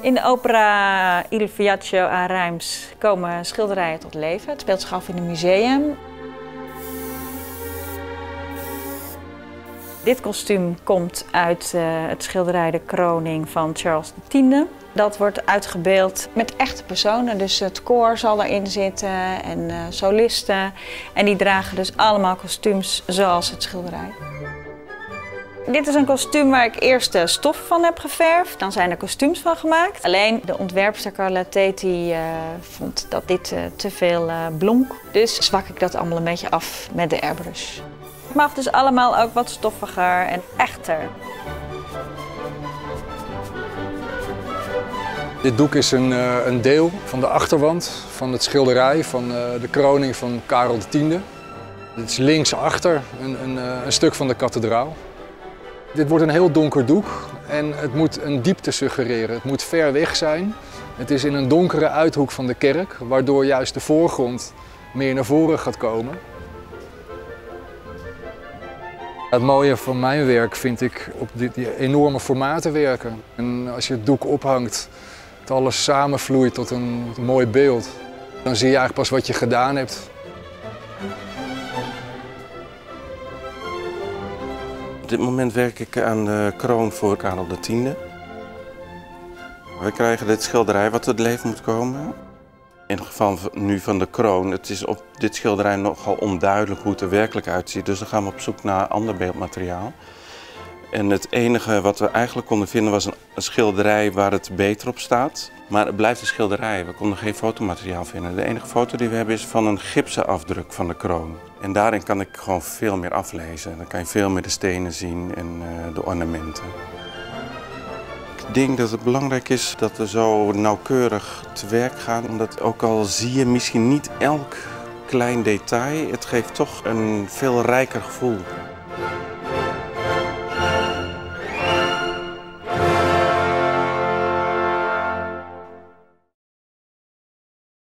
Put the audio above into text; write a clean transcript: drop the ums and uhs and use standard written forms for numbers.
In de opera Il Viaggio a Reims komen schilderijen tot leven. Het speelt zich af in een museum. Dit kostuum komt uit het schilderij De Kroning van Charles X. Dat wordt uitgebeeld met echte personen, dus het koor zal erin zitten en solisten. En die dragen dus allemaal kostuums zoals het schilderij. Dit is een kostuum waar ik eerst de stof van heb geverfd. Dan zijn er kostuums van gemaakt. Alleen de ontwerpster Carla Teti vond dat dit te veel blonk. Dus zwak ik dat allemaal een beetje af met de airbrush. Het mag dus allemaal ook wat stoffiger en echter. Dit doek is een deel van de achterwand van het schilderij van de kroning van Karel X. Dit is linksachter een stuk van de kathedraal. Dit wordt een heel donker doek en het moet een diepte suggereren. Het moet ver weg zijn. Het is in een donkere uithoek van de kerk, waardoor juist de voorgrond meer naar voren gaat komen. Het mooie van mijn werk vind ik op die enorme formaten werken. En als je het doek ophangt, dat alles samenvloeit tot een mooi beeld. Dan zie je eigenlijk pas wat je gedaan hebt. Op dit moment werk ik aan de kroon voor Karel X. We krijgen dit schilderij wat tot leven moet komen. In het geval nu van de kroon, het is op dit schilderij nogal onduidelijk hoe het er werkelijk uitziet. Dus dan gaan we op zoek naar ander beeldmateriaal. En het enige wat we eigenlijk konden vinden was een schilderij waar het beter op staat. Maar het blijft een schilderij, we konden geen fotomateriaal vinden. De enige foto die we hebben is van een gipsen afdruk van de kroon. En daarin kan ik gewoon veel meer aflezen. Dan kan je veel meer de stenen zien en de ornamenten. Ik denk dat het belangrijk is dat we zo nauwkeurig te werk gaan. Omdat ook al zie je misschien niet elk klein detail, het geeft toch een veel rijker gevoel.